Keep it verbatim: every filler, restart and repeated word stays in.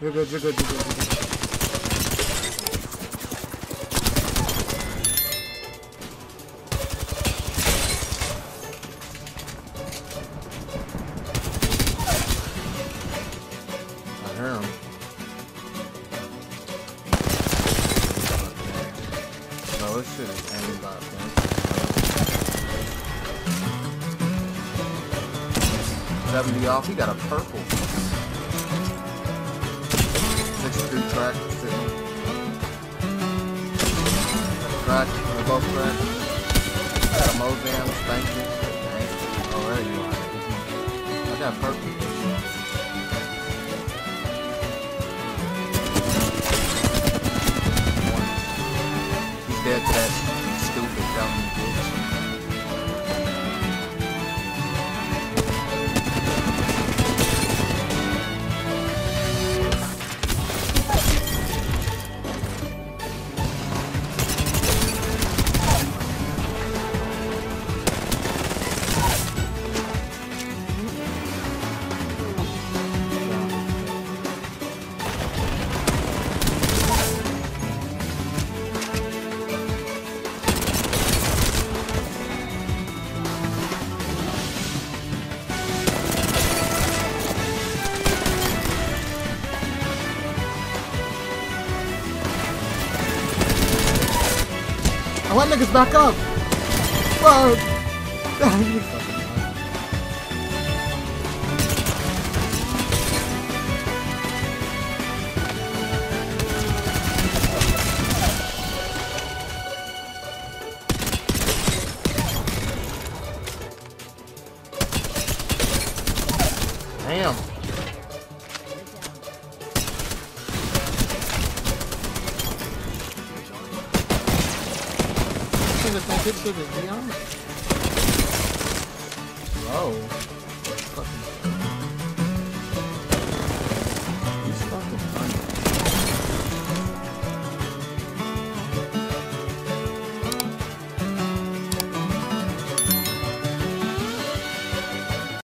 You're good, you're good, you're good, you're good. I hear him. No, this shit is aimed by him. seventy off, he got a purple. sixth Street track, sitting. Crack, they're both cracked. Got a Mozam, thank you. Oh, there you are. I got purple. He's dead to that stupid dumb bitch. I want niggas back up! Fuck! You fucking damn! Think it should be on. Whoa.